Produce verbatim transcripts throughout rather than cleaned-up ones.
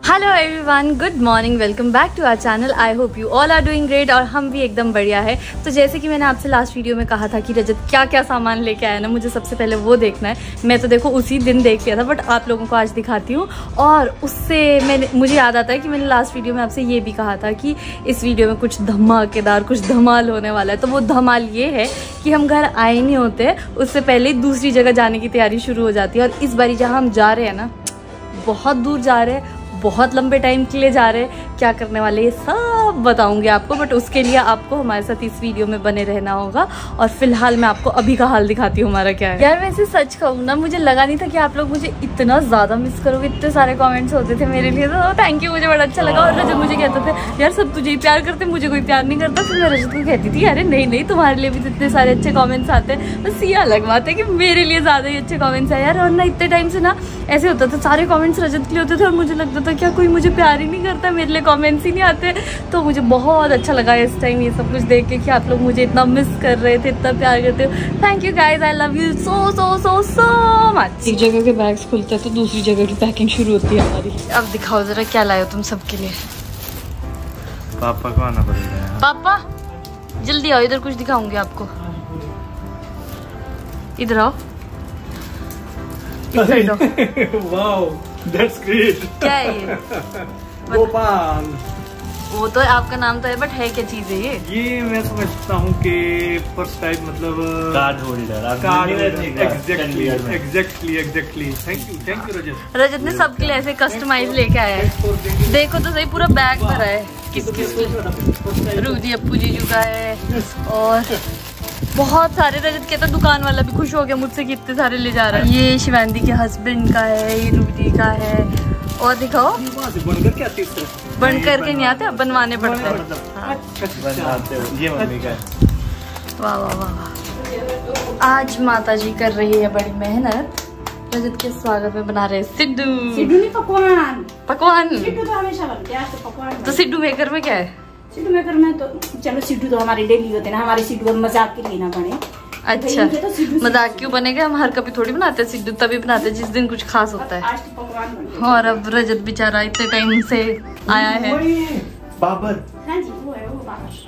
Hello everyone, good morning, welcome back to our channel. I hope you all are doing great और हम भी एकदम बढ़िया है। तो जैसे कि मैंने आपसे लास्ट वीडियो में कहा था कि रजत क्या क्या सामान लेके आया ना, मुझे सबसे पहले वो देखना है। मैं तो देखो उसी दिन देख लिया था, बट आप लोगों को आज दिखाती हूँ। और उससे मैंने मुझे याद आता है कि मैंने लास्ट वीडियो में आपसे ये भी कहा था कि इस वीडियो में कुछ धमाकेदार, कुछ धमाल होने वाला है। तो वो धमाल ये है कि हम घर आए नहीं होते, उससे पहले दूसरी जगह जाने की तैयारी शुरू हो जाती है। और इस बारी जहाँ हम जा रहे हैं ना, बहुत दूर जा रहे हैं, बहुत लंबे टाइम के लिए जा रहे हैं। क्या करने वाले ये सब बताऊंगी आपको, बट उसके लिए आपको हमारे साथ इस वीडियो में बने रहना होगा। और फिलहाल मैं आपको अभी का हाल दिखाती हूँ हमारा क्या है। यार वैसे सच कहूँ ना, मुझे लगा नहीं था कि आप लोग मुझे इतना ज़्यादा मिस करोगे। इतने सारे कमेंट्स होते थे मेरे लिए, तो थैंक यू, मुझे बड़ा अच्छा लगा। और रजत मुझे कहते थे यार सब तुझे ही प्यार करते, मुझे कोई प्यार नहीं करता। फिर मैं रजत को कहती थी अरे नहीं नहीं, तुम्हारे लिए भी इतने सारे अच्छे कॉमेंट्स आते हैं। बस ये अलग बात है कि मेरे लिए ज़्यादा ही अच्छे कॉमेंट्स आए यार। और ना इतने टाइम से ना ऐसे होता था, सारे कॉमेंट्स रजत के लिए होते थे और मुझे लगता था क्या कोई मुझे प्यार ही नहीं करता, मेरे लिए कमेंट्स ही नहीं आते। तो मुझे बहुत अच्छा लगा इस टाइम ये सब कुछ देख के कि आप लोग मुझे इतना मिस कर रहे थे, इतना प्यार करते हो। Thank you guys, I love you so so so so much. एक जगह के बैग्स खुलते हैं तो दूसरी जगह की पैकिंग शुरू होती है हमारी। अब दिखाओ जरा क्या लाए हो तुम सबके लिए। पापा को आना पड़ेगा। पापा जल्दी आओ, इधर कुछ दिखाऊंगी आपको। इधर आओ, वाओ दैट्स ग्रेट। क्या है ये? गोपाल। वो तो आपका नाम तो है, बट है क्या चीज है ये? ये मैं समझता हूँ कि पर्स टाइप, मतलब card holder. Card exactly exactly exactly thank you thank you Rajat. Rajat ने सबके लिए ऐसे कस्टमाइज लेके आया है। देखो तो सही, पूरा बैग भरा है। किस किस रूदी अप्पू जीजू का है और बहुत सारे। रजत के तो दुकान वाला भी खुश हो गया मुझसे कि इतने सारे ले जा रहा है। ये शिवांदी के हस्बैंड का है, ये रूदी का है। और दिखाओ, बनकर क्या आती है? बन करके नहीं आते, बनवाने पड़ते हैं। ये मम्मी का है। वाह वाह वाह वाह। आज माता जी कर रही है बड़ी मेहनत। रजत के स्वागत में बना रहे सिड्डू। सिड्डू नहीं, पकवान। पकवान सिड्डू तो हमेशा बनते हैं, आज तो पकवान। तो सिड्डू मेकर में क्या है? सिड्डू मेकर में तो चलो, सिड्डू तो हमारे डेली होते हैं ना, हमारे सिड्डू मजाक के लिए ना बने। अच्छा, मजाक क्यों बनेगा? हम हर कभी थोड़ी बनाते हैं सिड्डू, तभी बनाते हैं जिस दिन कुछ खास होता है। आज तो पकवान बने। और अब रजत बेचारा इतने टाइम से आया है। बाबर। हाँ जी, वो है वो बाबर।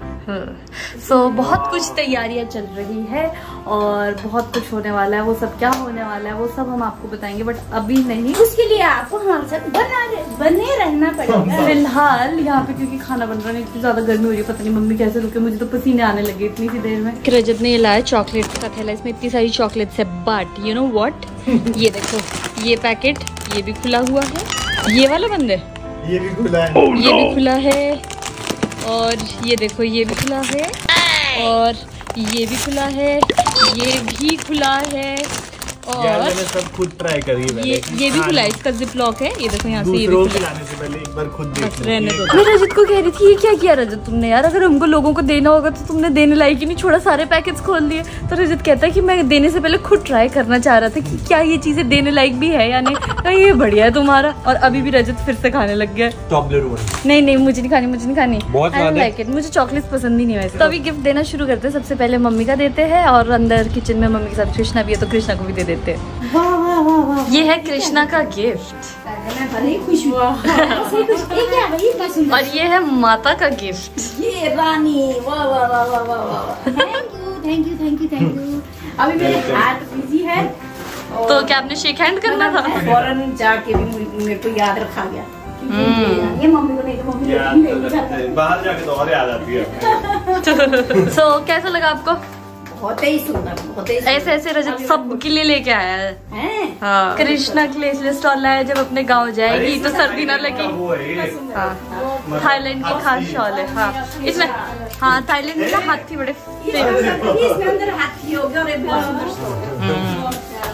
सो so, बहुत कुछ तैयारियां चल रही है और बहुत कुछ होने वाला है। वो सब क्या होने वाला है वो सब हम आपको बताएंगे, बट अभी नहीं। उसके लिए आपको हमारे साथ बना बने रहना पड़ेगा। फिलहाल यहाँ पे क्योंकि खाना बन रहा है, इतनी ज्यादा गर्मी हो रही है, पता नहीं मम्मी कैसे रुके, मुझे तो पसीने आने लगे इतनी सी देर में। रजत ने ये लाया चॉकलेट का थैला, इसमें इतनी सारी चॉकलेट्स है, बट यू नो व्हाट, ये देखो ये पैकेट ये भी खुला हुआ है। ये वाला बंद है, ये भी खुला है। oh, ये भी खुला है। और ये देखो ये भी खुला है और ये भी खुला है, ये भी खुला है। और यार मैंने सब खुद ट्राई करी है। ये ये भी खुला है, इसका जिप लॉक है। ये देखो यहाँ से ये भी खुला है। से पहले एक बार खुद बस रहने दो। मैं रजत को कह रही थी ये क्या किया रजत तुमने यार, अगर हमको लोगों को देना होगा तो तुमने देने लायक ही नहीं छोड़ा, सारे पैकेट्स खोल दिए। तो रजत कहता है कि मैं देने से पहले खुद ट्राई करना चाह रहा था कि क्या ये चीजें देने लायक भी है या नहीं। तो ये बढ़िया है तुम्हारा। और अभी भी रजत फिर से खाने लग गया चॉकलेट। नहीं नहीं मुझे नहीं खानी, मुझे नहीं खानी। बहुत I don't like it, मुझे चॉकलेट्स पसंद ही नहीं वैसे। तो अभी गिफ्ट देना शुरू करते हैं। सबसे पहले मम्मी का देते हैं और अंदर किचन में मम्मी के साथ कृष्णा भी है, तो कृष्णा को भी दे देते हैं। वाह वाह वाह वाह, ये है कृष्णा का गिफ्ट भले खुश हुआ। और ये है माता का गिफ्ट, ये रानी। वाह वाह वाह वाह वाह वाह, thank you thank you thank you thank you. अभी मेरे हाथ बिजी है, तो क्या आपने शेक हैंड करना था? फौरन जाके भी मेरे को याद रखा गया। ये मम्मी को नहीं तो मम्मी बाहर जाके तो और याद आती है। सो so, कैसा लगा आपको? बहुत ही सुंदर, बहुत ही ऐसे ऐसे रजत सब के लिए लेके आया है। हैं? हाँ। कृष्णा के लिए इसलिए स्टॉल लाया, जब अपने गांव जाएगी तो सर्दी ना लगे। हाँ, थाईलैंड की खास शॉल है। हाँ इसमें, हाँ थाईलैंड में ना हाथी बड़े फेमस है। इसमें अंदर हाथी हो गया और एक बहुत सुंदर।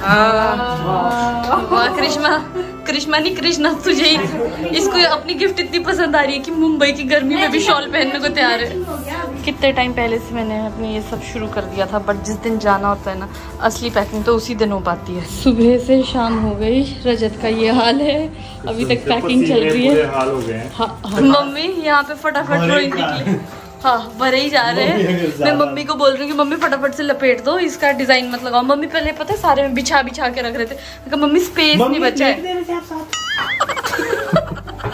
वाह कृष्णा, कृष्णा नहीं कृष्णा, तुझे ही इसको अपनी गिफ्ट इतनी पसंद आ रही है कि मुंबई की गर्मी में भी शॉल पहनने को तैयार है। कितने टाइम पहले से मैंने अपने ये सब शुरू कर दिया था, बट जिस दिन जाना होता है ना, असली पैकिंग तो उसी दिन हो पाती है। सुबह से शाम हो गई, रजत का ये हाल है, अभी तक पैकिंग चल रही है। हाल हो गए। हाँ, मम्मी यहाँ पे फटाफट रोई निकली। हाँ भरे ही जा रहे हैं। मैं मम्मी को बोल रही हूँ कि मम्मी फटाफट से लपेट दो, इसका डिजाइन मत लगाओ। मम्मी पहले पता है सारे में बिछा बिछा के रख रहे थे, मम्मी स्पेस नहीं बचा है।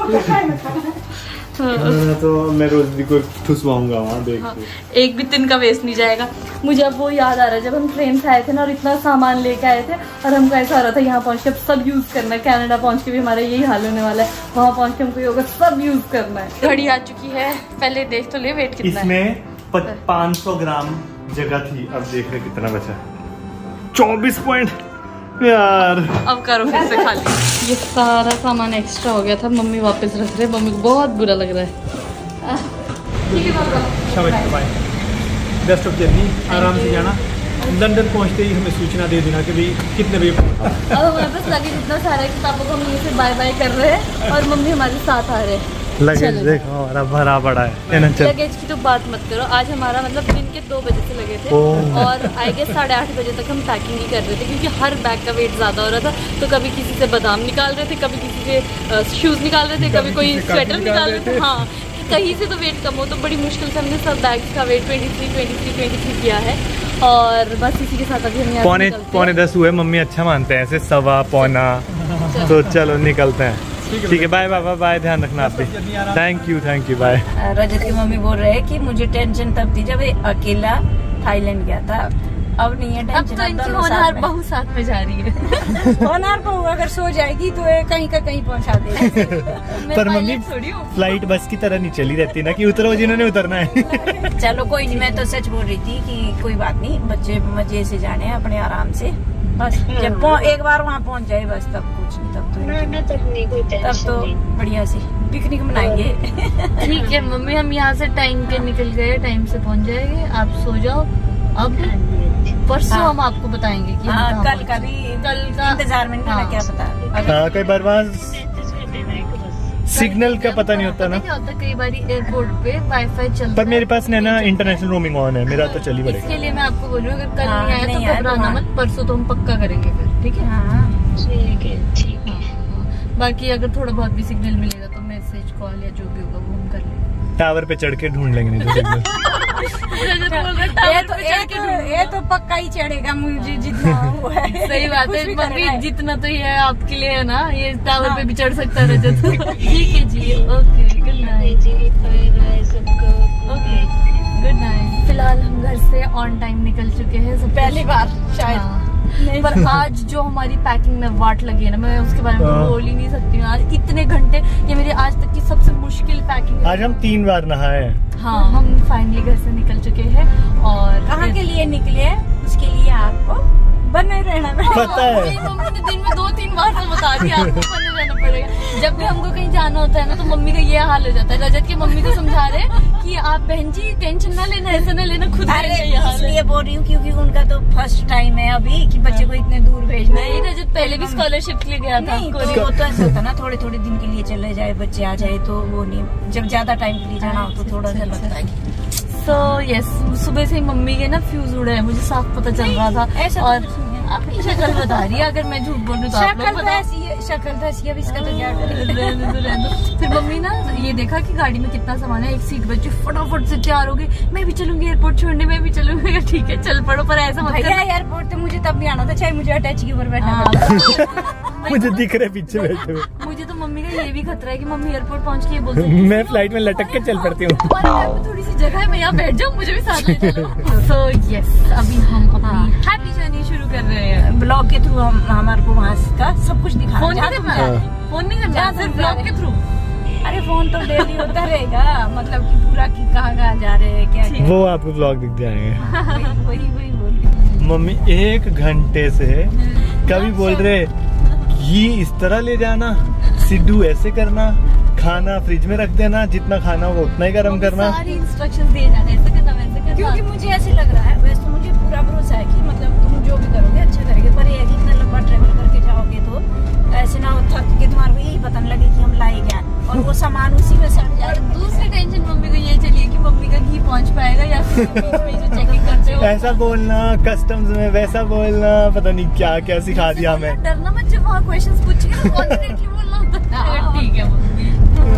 तो मैं रोज भी को ठुसवाऊंगा वहाँ देख हाँ, एक भी दिन का वेस्ट नहीं जाएगा। मुझे अब वो याद आ रहा है जब हम ट्रेन से आए थे ना और इतना सामान लेके आए थे और हमको ऐसा हो रहा था यहाँ पहुँच के सब यूज करना है। कनाडा पहुँच के भी हमारा यही हाल होने वाला है, वहाँ पहुँच के हमको ये होगा सब यूज करना है। घड़ी आ चुकी है, पहले देख तो ले वेट कितना है। इसमें पाँच सौ ग्राम जगह थी, अब देख रहे कितना बचा। चौबीस पॉइंट यार। अब करो फिर से खाली। ये सारा सामान एक्स्ट्रा हो गया था, मम्मी वापस रख रहे, मम्मी को बहुत बुरा लग रहा है। ठीक है पापा, बेस्ट ऑफ जर्नी, आराम से जाना। लंदन पहुंचते ही हमें सूचना दे देना कि भाई कितने बजे पहुंचना। अब हमारे पास लगेज इतना सारा है कि पापा को हम यहीं से बाय बाय कर रहे हैं और मम्मी हमारे साथ आ रहे हैं। लगेज देखो हमारा भरा पड़ा है। लगेज की तो बात मत करो, आज हमारा मतलब दिन के दो बजे से लगे थे और आई गेस साढ़े आठ बजे तक हम पैकिंग ही कर रहे थे क्योंकि हर बैग का वेट ज़्यादा हो रहा था। तो कभी किसी से बादाम निकाल रहे थे, कभी किसी से शूज़ निकाल रहे थे, कभी कोई स्वेटर निकाल रहे थे। हाँ, कहीं से तो वेट कम हो, तो बड़ी मुश्किल से हमने सब बैग्स का weight twenty three twenty three twenty three किया है। और बस इसी के साथ अभी हम पौने पौने दस हुए, मम्मी अच्छा मानते हैं ऐसे सवा पौना। तो चलो निकलते हैं। ठीक है, बाय बाय बाय, ध्यान रखना आप भी। Thank you thank you bye. Rajat की मम्मी बोल रहे हैं कि मुझे टेंशन तब थी जब ये अकेला थाईलैंड गया था, अब नहीं है टेंशन। अब तो इनकी होनहार बहू साथ में जा रही है। होनहार बहू अगर सो जाएगी तो ये कहीं का कहीं पहुंचा देगी। पर मम्मी फ्लाइट बस की तरह नहीं चली रहती ना कि उतरो जिन्होंने उतरना है। चलो कोई नहीं, मैं तो सच बोल रही थी कि कोई बात नहीं, बच्चे मजे से जाने अपने आराम से, बस जब एक बार वहाँ पहुँच जाए बस तब कुछ नहीं, तब तो तब नहीं कोई तब तो बढ़िया सी पिकनिक मनाएंगे। ठीक है मम्मी, हम यहाँ से टाइम के निकल गए, टाइम से पहुँच जाएंगे, आप सो जाओ। अब परसों हाँ। हम आपको बताएंगे कि हाँ, कल का भी कल का इंतजार में नहीं, क्या पता। हाँ, कई बार वहाँ सिग्नल का पता नहीं होता ना, क्या होता कई बार एयरपोर्ट पे वाईफाई चलता है। पर मेरे पास ना इंटरनेशनल रोमिंग ऑन है, मेरा तो चली पड़ेगा। इसके लिए मैं आपको बोल रही हूँ अगर कल हाँ, नहीं आया नहीं तो आया घबराना तो मत, परसों तो हम पक्का करेंगे फिर। ठीक है, ठीक है ठीक है। बाकी अगर थोड़ा बहुत भी सिग्नल मिलेगा तो मैसेज कॉल या जो भी होगा वो हम कर लेंगे। टावर पे चढ़ के ढूंढ लेंगे नहीं तो सिग्नल। ये तो ये तो ये तो पक्का ही चढ़ेगा मुझे जितना वो है। सही बात है मम्मी, जितना तो ये आपके लिए है ना, ये टावर पे भी चढ़ सकता है रजत। ठीक है जी, ओके गुड नाइट जी, सबको ओके गुड नाइट। फिलहाल हम घर से ऑन टाइम निकल चुके हैं, सब पहली बार शायद। हाँ। पर आज जो हमारी पैकिंग में वाट लगी है ना, मैं उसके बारे में तो बोल ही नहीं सकती हूँ। आज इतने घंटे, ये मेरी आज तक की सबसे मुश्किल पैकिंग है। आज हम तीन बार नहाए हैं। हाँ, हम फाइनली घर से निकल चुके हैं। और कहाँ के लिए निकले उसके लिए आपको बने रहना पता है। मम्मी ने दिन में दो तीन बार तो बता दिया आपको बने रहना पड़ेगा। जब भी हमको कहीं जाना होता है ना तो मम्मी का ये हाल हो जाता है। रजत की मम्मी को समझा रहे कि आप बहन जी टेंशन ना लेना, ऐसा ना लेना, खुद इसलिए बोल रही हूँ क्योंकि उनका तो फर्स्ट टाइम है अभी कि बच्चे को इतने दूर भेजना है। रजत पहले भी स्कॉलरशिप के लिए गया था। नहीं, तो वो तो ऐसा होता ना, थोड़े थोड़े दिन के लिए चले जाए बच्चे, आ जाए तो वो नहीं, जब ज्यादा टाइम के लिए जाना हो तो थोड़ा सा लगता है। सो यस, सुबह से ही मम्मी के ना फ्यूज उड़े हैं, मुझे साफ पता चल रहा था। ऐसा और अपनी शक्ल बता रही है, अगर मैं झूठ बोल रही तो आप लोग बताओ। शक्ल तो ऐसी है, इसका तो क्या करें। रहने दो, रहने दो। फिर मम्मी ना ये देखा कि गाड़ी में कितना सामान है, एक सीट बची, फटाफट से तैयार हो गई, मैं भी चलूंगी एयरपोर्ट छोड़ने, मैं भी चलूंगी। ठीक है चल पड़ो, पर ऐसा मत भैया एयरपोर्ट तो मुझे तब भी आना था, चाहे मुझे अटैच के ऊपर बैठना। मुझे दिख रहे पीछे बैठे हुए। मुझे तो मम्मी का ये भी खतरा है कि मम्मी एयरपोर्ट पहुंच के बोल मैं फ्लाइट में लटक के चल पड़ती हूँ। थोड़ी सी जगह है, मैं यहाँ बैठ जाऊँ, मुझे भी साथ ले चलो। सो यस, अभी हम अपनी हैप्पी जर्नी शुरू कर रहे हैं। ब्लॉग के थ्रू हम हमारे को वहाँ का सब कुछ दिखा। फोन नहीं करना, फोन नहीं करना, सिर्फ ब्लॉग के थ्रू। अरे फोन तो डेली होता रहेगा, मतलब कि पूरा कि कहाँ कहाँ जा रहे हैं, क्या वो आपको ब्लॉग दिख जाएंगे। वही वही बोल रही। मम्मी एक घंटे से कभी बोल रहे ये इस तरह ले जाना, सिद्धू ऐसे करना, खाना फ्रिज में रख देना, जितना खाना हो उतना ही गर्म करना, सारी इंस्ट्रक्शंस दिए जा रहे हैं, ऐसे करना वैसे करना। क्योंकि मुझे ऐसे लग रहा है, वैसे तो मुझे पूरा भरोसा है कि मतलब तुम जो भी करोगे अच्छा करोगे, पर ये है कि इतना लंबा ट्रेवल करके जाओगे तो ऐसे ना हो थक के तुम्हारे को यही पता नहीं लगे कि हम लाए क्या, और वो सामान उसी में सड़ जाए। दूसरी टेंशन मम्मी को ये चलिए कि मम्मी का घी पहुंच पाएगा या फिर बीच में जो चेकिंग करते हो ऐसा बोलना, कस्टम्स में वैसा बोलना, पता नहीं क्या क्या सिखा दिया हमें। डरना मत, जब वहाँ क्वेश्चंस पूछेंगे तो कॉन्फिडेंटली बोलना होता है। ठीक है मम्मी।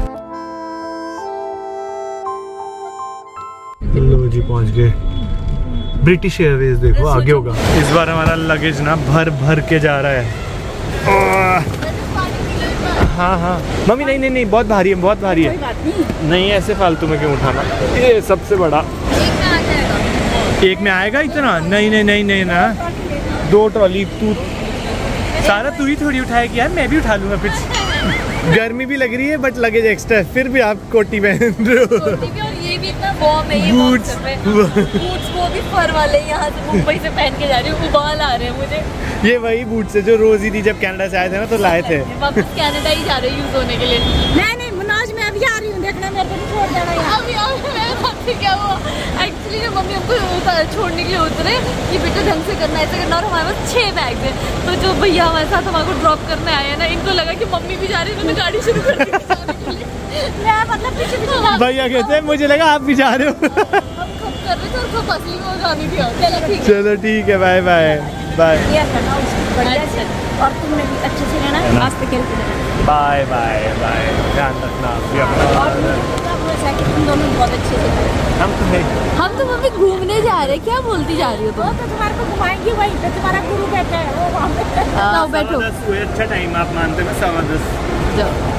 लो जी पहुंच गए। ब्रिटिश एयरवेज देखो आगे होगा। इस बार हमारा लगेज ना भर भर के जा रहा है। हाँ हाँ मम्मी नहीं नहीं नहीं बहुत भारी है, बहुत भारी है। कोई बात नहीं, नहीं ऐसे फालतू में क्यों उठाना, ये सबसे बड़ा एक में आ जाएगा। एक में आएगा इतना? नहीं नहीं नहीं नहीं ना, दो ट्रॉली तू सारा तू ही थोड़ी उठाएगी यार, मैं भी उठा लूंगा फिर। गर्मी भी लग रही है बट लगेज एक्स्ट्रा, फिर भी आप कोटी पहन रहे हो। कोटी भी, और ये भी इतना वार्म है, ये बूट्स बूट्स वो भी फर वाले यहाँ से मुंबई से पहन के जा रही हूँ, उबाल आ रहे हैं मुझे। ये वही बूट्स है जो रोज ही थी जब कनाडा से आए थे ना, तो लाए थे। वापस कनाडा ही जा रहे हैं यूज होने के लिए। नहीं नहीं मुनाज मैं अभी आ रही हूँ, देखना मेरे को नहीं छोड़ जाना यहाँ। अभी अभी क्या हुआ, एक्चुअली ना मम्मी हमको छोड़ने के लिए उतरे कि बेटा ढंग से करना, ऐसा करना, और हमारे पास छह बैग है। तो जो भैया हमारे साथ हमारे को ड्रॉप करने आए हैं ना, इनको लगा कि मम्मी भी जा रही है, उन्होंने गाड़ी शुरू कर दी जाने के लिए। मैं मतलब पीछे पीछे भैया कहते हैं मुझे लगा आप भी जा रहे हो। हम खप कर रहे थे और खप असली में जानी थी। चलो ठीक है, चलो ठीक है, बाय बाय बाय ये करना उसको बढ़िया से, और तुमने भी अच्छे से रहना, आस्ते खेल के रहना। बाय बाय बाय, ध्यान रखना भी अपना। और मुझे पता हुआ है कि तुम दोनों बहुत अच्छे से करो। हम तो है, हम तो मम्मी घूमने जा रहे हैं, क्या बोलती जा रही हो वो तुम? तो तुम्हारे को घुमाएंगे, वहीं पे तुम्हारा गुरु बैठा है, वो वहाँ पे। आओ बैठो, दस हुए, अच्छा टाइम आप मानते हैं सवा दस। जाओ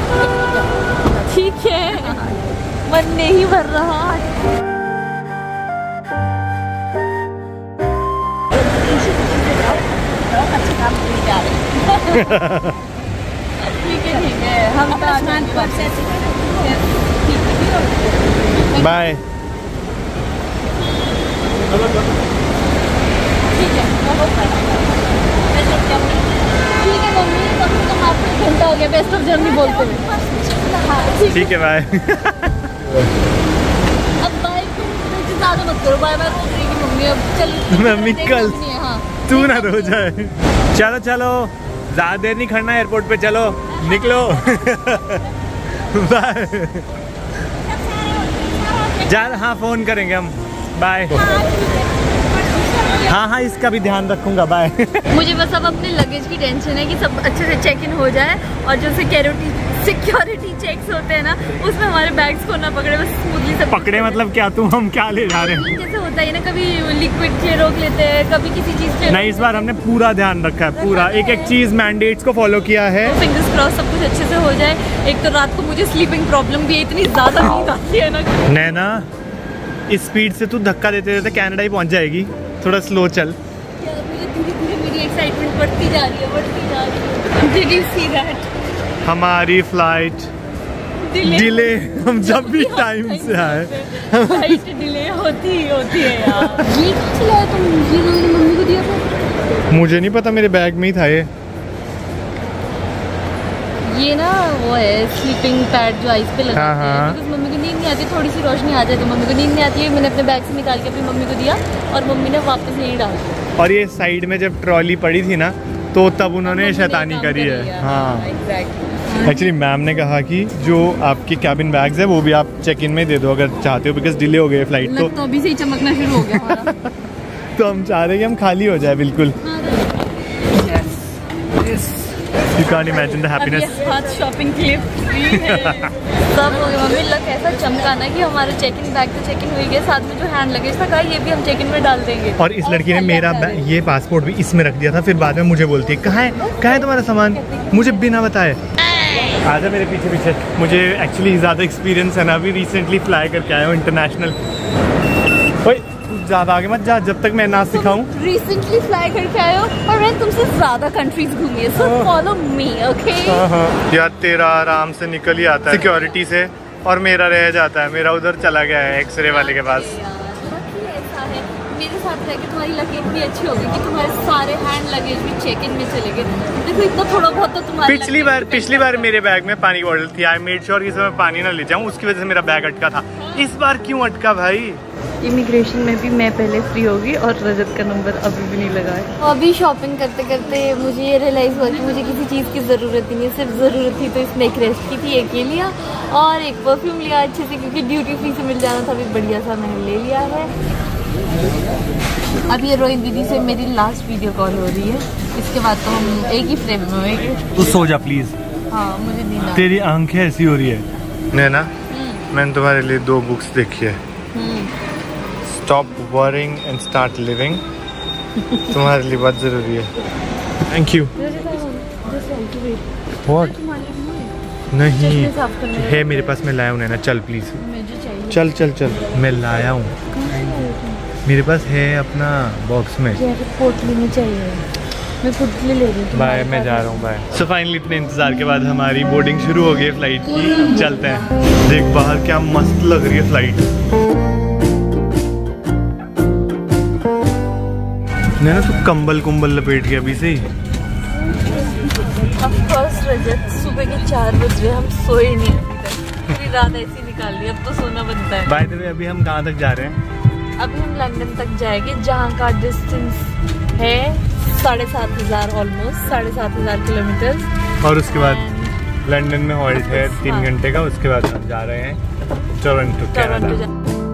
ठीक है, मन नहीं भर रहा। अच्छे काम के जा रहे हैं। ठीक है ठीक है, हम तो आसमान पर से बाय। ठीक है ठीक है मम्मी, कम से कम आपको एक घंटा हो गया बेस्ट ऑफ जर्नी बोलते हुए। ठीक है बाय। अब बाय ज्यादा मत करो, बाय बाय बोल रही है मम्मी, अब चल मम्मी कल हाँ तू ना रो जाए। चलो चलो, ज्यादा देर नहीं खड़ना एयरपोर्ट पे, चलो निकलो। बाय। जा हाँ फोन करेंगे हम, बाय। हाँ हाँ इसका भी ध्यान रखूंगा, बाय। मुझे बस अब अपने लगेज की टेंशन है कि सब अच्छे से चेक इन हो जाए, और जो सिक्योरिटी सिक्योरिटी चेक्स होते हैं ना, उसमें हमारे बैग्स को ना पकड़े, बस स्मूथली सब पकड़े मतलब क्या, तुम हम क्या ले जा रहे हैं? जैसे होता है ना, कभी लिक्विड के रोक लेते हैं, कभी किसी चीज के। नहीं, इस बार हमने पूरा ध्यान रखा है, पूरा एक एक चीज मैंडेट्स को फॉलो किया है। फिंगर्स क्रॉस सब कुछ अच्छे से हो जाए। एक तो रात को मुझे स्लीपिंग प्रॉब्लम भी है, इतनी ज्यादा नींद आती है ना। नैना इस स्पीड से तू धक्का देते देते कनाडा ही पहुंच जाएगी, थोड़ा स्लो चल। मुझे धीरे धीरे मेरी एक्साइटमेंट बढ़ती जा रही है, बढ़ती जा रही है। Did you see that? हमारी फ्लाइट डिले, हम जब भी टाइम से आए फ्लाइट डिले होती ही होती है यार। ये कौन सा लाया तुम? ये मैंने मम्मी को दिया था। मुझे नहीं पता, मेरे बैग में ही था ये। ये ना वो है स्लीपिंग पैड जो आइस पे लगाते हाँ, हाँ। हैं, बिकॉज़ मम्मी को नींद नहीं आती, थोड़ी सी रोशनी आ जाए तो मम्मी को नींद नहीं आती है। मैंने अपने बैग से निकाल के अपनी मम्मी को दिया, और मम्मी ने वापस यही डाल दिया। और ये साइड में जब ट्रॉली पड़ी थी ना, तो तब उन्होंने शैतानी करी है। हाँ एक्चुअली मैम ने कहा कि जो आपकी कैबिन बैग्स है वो भी आप चेक इन में दे दो अगर चाहते हो, बिकॉज डिले हो गई फ्लाइट। तो तो अभी से ही चमकना शुरू हो गया हमारा। तो हम चाह रहे हैं कि हम खाली हो जाए बिल्कुल। You can't imagine the happiness. अब ये हाथ शॉपिंग के लिए फ्री है। सब हो गया मम्मी, लग ऐसा चमका ना कि हमारे चेक इन बैग तो चेक इन हो गया, साथ में जो हैंड लगेज था कहा ये भी हम चेक इन में डाल देंगे। और इस लड़की ने मेरा बै- ये पासपोर्ट भी इसमें रख दिया था, फिर बाद में मुझे बोलती है कहाँ है कहाँ है तुम्हारा सामान, मुझे बिना बताए। आजा मेरे पीछे पीछे। मुझे एक्चुअली ज़्यादा एक्सपीरियंस है ना, अभी रिसेंटली फ्लाई करके आया हूँ इंटरनेशनल। ओए ज़्यादा आगे मत जा जब तक मैं ना सिखाऊं। रिसेंटली फ्लाई करके आए हो और मैंने तुमसे ज्यादा कंट्रीज घूमी है, सो फॉलो मी ओके। यार तेरा आराम से निकल ही आता है सिक्योरिटी से, और मेरा रह जाता है, मेरा उधर चला गया है एक्सरे वाले के पास। ऐसा है मेरे साथ रह के तुम्हारी लक इतनी अच्छी होगी कि तुम्हारे सारे हैंड लगेज भी चेक इन में चले गए। देखो इतना थोड़ा बहुत तो तुम्हारी पिछली बार पिछली बार मेरे बैग में पानी की बॉटल थी, आई मेड श्योर कि इसमें मैं पानी ना ले जाऊं, उसकी वजह से मेरा बैग अटका था। इस बार क्यों अटका भाई? इमिग्रेशन में भी मैं पहले फ्री होगी और रजत का नंबर अभी भी नहीं लगा है। अभी शॉपिंग करते करते मुझे ये रियलाइज़ हुआ कि मुझे किसी चीज़ की ज़रूरत ही नहीं है, सिर्फ ज़रूरत थी तो इसमें एक रेस्ट की थी, एक ये लिया और एक परफ्यूम लिया अच्छे से, क्योंकि ड्यूटी फ्री से मिल जाना था, अभी बढ़िया सा मैंने ले लिया है। अब ये रोहित दीदी से मेरी लास्ट वीडियो कॉल हो रही है, इसके बाद तो हम एक ही फ्रेम में होंगे। तू सो जा प्लीज। हाँ मुझे नींद आ- तेरी आंखें ऐसी हो रही है नैना। मैंने तुम्हारे लिए दो बुक्स देखी है, stop worrying and start living, तुम्हारे लिए बहुत जरूरी है। Thank you. व्हाट? नहीं साफ करने है मेरे पास, मैं लाया हूँ नैना, चल प्लीज मुझे चाहिए। चल चल चल, मैं लाया हूँ, मेरे पास है अपना बॉक्स में। पोटली में चाहिए, मैं खुद के लिए ले रही हूँ। बाय, मैं जा रहा हूँ बाय। सो फाइनली इतने इंतजार के बाद हमारी बोर्डिंग शुरू हो गई है फ्लाइट की, चलते हैं। देख बाहर क्या मस्त लग रही है फ्लाइट। नैना तू कंबल कुंबल लपेट के अभी से ही। अब फर्स्ट रजत सुबह के चार बज रहे, हम सोए नहीं अभी तक, पूरी रात ऐसी निकाल ली, अब तो सोना बनता है। बाय द वे अभी हम कहाँ तक जा रहे हैं? अभी हम लंदन तक जाएंगे, जहाँ का डिस्टेंस है साढ़े सात हजार ऑलमोस्ट साढ़े सात हजार किलोमीटर। और उसके बाद लंदन में हॉल्ट है तीन घंटे का, उसके बाद हम जा रहे हैं टोरंटो कनाडा।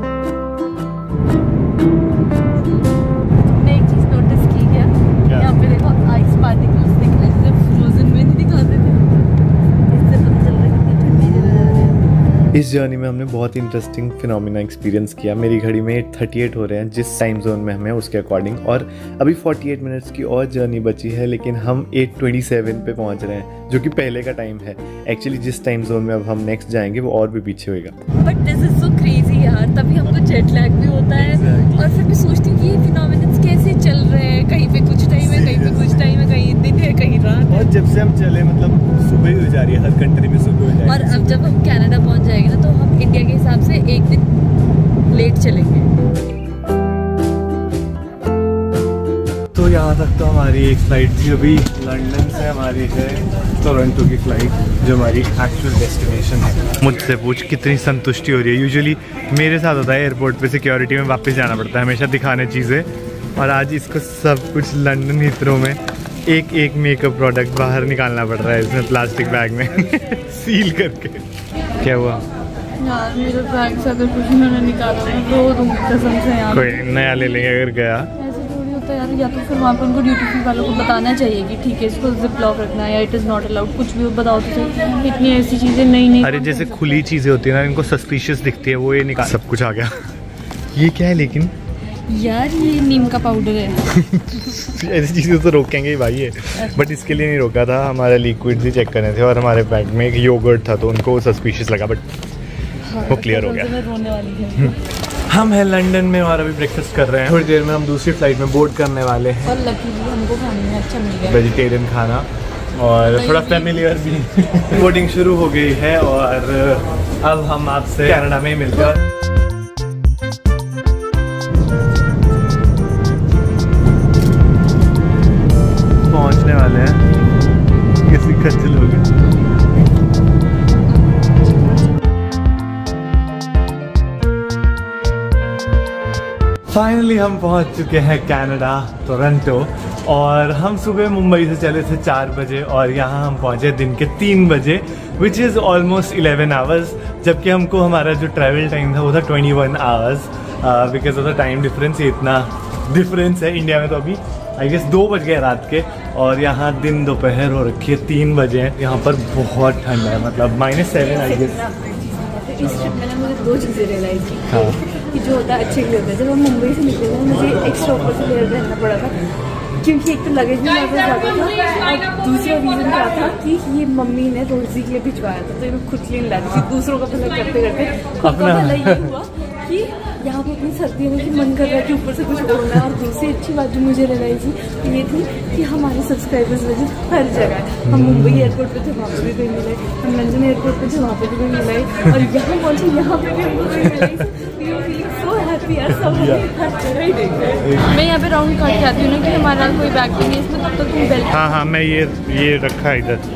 इस जर्नी में हमने बहुत इंटरेस्टिंग फिनोमिना एक्सपीरियंस किया। मेरी घड़ी में एट थर्टी एट हो रहे हैं जिस टाइम जोन में हमें उसके अकॉर्डिंग, और अभी फोर्टी एट मिनट्स की और जर्नी बची है, लेकिन हम एट ट्वेंटी सेवन पे पहुंच रहे हैं जो कि पहले का टाइम है। एक्चुअली जिस टाइम जोन में अब हम नेक्स्ट जाएंगे वो और भी पीछे होगा। But this is so crazy यार, तभी हमको जेट लैग भी होता है exactly. और फिर मैं सोचती हूँ कि ये फिनोमिना कैसे चल रहे हैं, कहीं पे कुछ टाइम है, कहीं पे कुछ टाइम है, कहीं दिन है, कहीं रात है। और जब से हम चले मतलब सुबह ही हो जा रही है, हर कंट्री में सुबह हो जा रही है। और अब जब हम कनाडा पहुंच जाएंगे ना, तो हम इंडिया के हिसाब से एक दिन लेट चलेंगे। तो यहाँ तक तो हमारी एक फ्लाइट थी। अभी लंदन से हमारी है टोरंटो की फ्लाइट, जो हमारी एक्चुअल डेस्टिनेशन है। मुझसे पूछ कितनी संतुष्टि हो रही है। यूजुअली मेरे साथ होता है एयरपोर्ट पे सिक्योरिटी में वापस जाना पड़ता है हमेशा दिखाने चीज़ें, और आज इसको सब कुछ लंदन हीथ्रो में एक एक मेकअप प्रोडक्ट बाहर निकालना पड़ रहा है इसमें प्लास्टिक बैग में सील करके। क्या हुआ यार, मेरे बैग से अगर कुछ उन्होंने निकाला मैं रो दूंगी कसम से यार। कोई नया ले लेंगे अगर गया। ऐसे थोड़ी होता है यार, या तो फिर वहाँ पर उनको ड्यूटी फ्री वालों को बताना चाहिए कि ठीक है इसको जिप लॉक रखना है या इट इज़ नॉट अलाउड, कुछ भी बताओ तो सही। इतनी ऐसी चीज़ें नहीं नहीं अरे जैसे खुली चीज़ें होती है ना, इनको सस्पिशियस दिखती है, वो ये निकाल। सब कुछ आ गया। ये क्या है लेकिन यार? ये नीम का पाउडर है। ऐसी चीज़ें तो रोकेंगे ही भाई ये, बट इसके लिए नहीं रोका था। हमारे लिक्विड्स ही चेक करने थे और हमारे बैग में एक योगर्ट था तो उनको सस्पिशियस लगा, बट हाँ, वो क्लियर हो गया। रोने वाली है। हम हैं लंदन में और अभी ब्रेकफास्ट कर रहे हैं। थोड़ी देर में हम दूसरी फ्लाइट में बोर्ड करने वाले हैं। और लकीली हमको खाने में अच्छा मिल गया, वेजिटेरियन खाना और थोड़ा फैमिलियर भी। बोर्डिंग शुरू हो गई है और अब हम आपसे कनाडा में मिलते हैं। पहुंचने वाले हैं, किसी खच्चल हो गए। फाइनली हम पहुंच चुके हैं कनाडा टोरंटो, और हम सुबह मुंबई से चले थे चार बजे और यहाँ हम पहुंचे दिन के तीन बजे, which is almost eleven hours, जबकि हमको हमारा जो ट्रैवल टाइम था वो था twenty one hours because of the time difference. ये इतना डिफरेंस है इंडिया में, तो अभी आई गेस दो बज गए रात के और यहाँ दिन दोपहर हो रखी है, तीन बजे हैं। यहाँ पर बहुत ठंड है, मतलब माइनस सेवन आई गेस। इस ट्रिप में ना मुझे दो चीज़ें रियलाइज की हाँ। कि जो होता है अच्छे के लिए होता है। जब हम मुंबई से निकले थे मुझे एक्स्ट्रा ऊपर से लेयर पहनना पड़ा था, क्योंकि एक तो लगेज में ज़्यादा ज़्यादा था, और दूसरा रीज़न क्या था कि ये मम्मी ने रोजी के लिए भिजवाया था, तो ये मैं खुद के लिए ला दी थी। दूसरों का भला करते करते खुद का भला ये हुआ कि यहाँ पे इतनी सर्दी होने की मन कर रहा है कि ऊपर से कुछ ओढ़ना। और दूसरी अच्छी बात जो मुझे रियलाइज हुई ये थी कि हमारे सब्सक्राइबर्स वजह हर जगह, हम मुंबई एयरपोर्ट पे थे वहाँ पे भी कोई मिले, हम लंदन एयरपोर्ट पे थे वहाँ पे भी कोई मिले, और यहाँ पहुँचे यहाँ पे भी हमको कोई मिले। सो हैप्पी यार, सब हर जगह ही देख रहे हैं। मैं यहाँ पे राउंड काट के आती हूँ ना कि हमारा कोई बैग नहीं है इसमें, तब तक तुम बेल्ट। हाँ हाँ मैं ये ये रखा है इधर,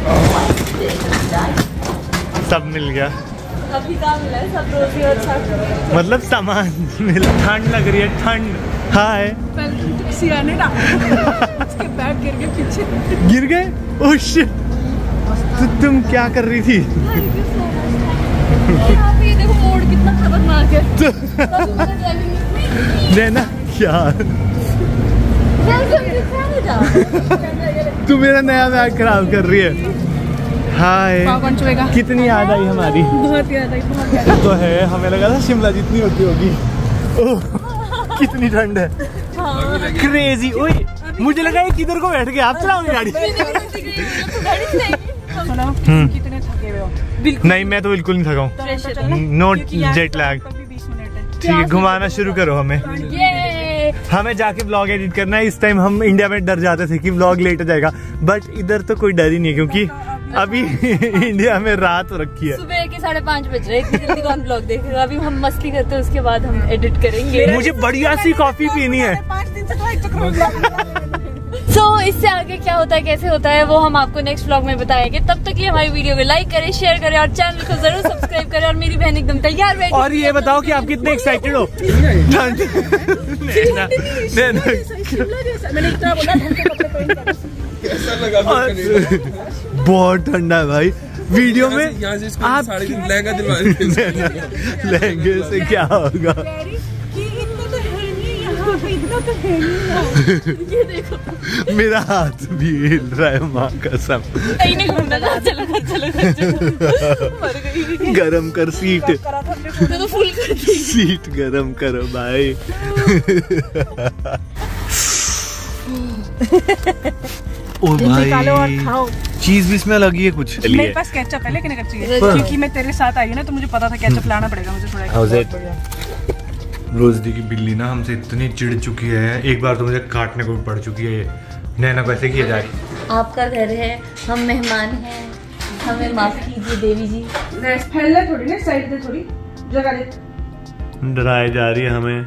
सब मिल गया। अभी काम मिला है, सब रोजी और अच्छा मतलब सामान मिला। ठंड लग रही है, ठंड। हाय सियाने ना उसके बैग गिर गए पीछे, गिर गए। ओह शिट, तो तुम क्या कर रही थी? यहाँ पे ये देखो मोड़ कितना खतरनाक है। नैना क्या तू मेरा नया बैग खराब कर रही है। हाय, कितनी याद आई हमारी? बहुत याद आई, बहुत याद आई। तो है, हमें लगा था शिमला जितनी होती होगी। ओह कितनी ठंड है, क्रेजी। ओए मुझे लगा ये किधर को बैठ गया। आप चलाओगे गाड़ी? कितने थके नहीं मैं तो बिल्कुल नहीं थका हूँ, नोट जेट लैग। ठीक है घुमाना शुरू करो हमें। हमें जाके व्लॉग एडिट करना है। इस टाइम हम इंडिया में डर जाते थे कि व्लॉग लेट हो जाएगा, बट इधर तो कोई डर ही नहीं है क्योंकि अभी इंडिया में रात हो रखी है। सुबह के साढ़े पाँच बज रहे, इतनी जल्दी कौन व्लॉग देखेगा। अभी हम मस्ती करते हैं, उसके बाद हम एडिट करेंगे। मुझे बढ़िया सी कॉफी पीनी है। सो so, इससे आगे क्या होता है कैसे होता है वो हम आपको नेक्स्ट व्लॉग में बताएंगे। तब तक लिए हमारी वीडियो को लाइक करें, शेयर करें और चैनल को जरूर सब्सक्राइब करें। और मेरी बहन एकदम तैयार बैठी। और ये बताओ कि आप कितने एक्साइटेड हो? बहुत ठंडा है भाई। वीडियो में आप लहंगे से क्या होगा? ये देखो मेरा हाथ भी हिल रहा है, माँ कसम। नहीं नहीं घूमना था, चलो चलो चलो मर गई। गरम कर सीट, तो फुल कर दी। सीट गरम करो भाई। ओ भाई चीज भी इसमें लगी है कुछ। मेरे पास केचप है लेकिन अगर चाहिए क्योंकि मैं तेरे साथ आई हूँ ना तो मुझे पता था केचप लाना पड़ेगा मुझे थोड़ा। रोजदी की बिल्ली ना हमसे इतनी चिढ़ चुकी है, एक बार तो मुझे काटने को भी पड़ चुकी है। नैना को ऐसे किया जाए। आपका घर है, हम मेहमान हैं, हमें माफ कीजिए देवी जी। फैलना थोड़ी ना, साइड से थोड़ी जगह दे। डराए जा रही है हमें।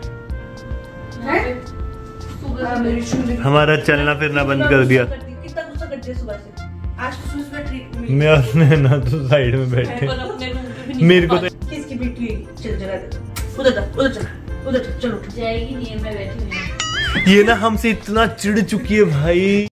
हमारा चलना फिरना बंद कर दिया। कितना गुस्सा करती है सुबह से। आज सुबह ट्रीट मैं और नैना तो साइड में बैठे। मेरे को तो किसकी बेटी चल जगह दे, उधर उधर चल उधर चलो जाएगी नहीं, मैं बैठी हूँ। ये ना हमसे इतना चिढ़ चुकी है भाई।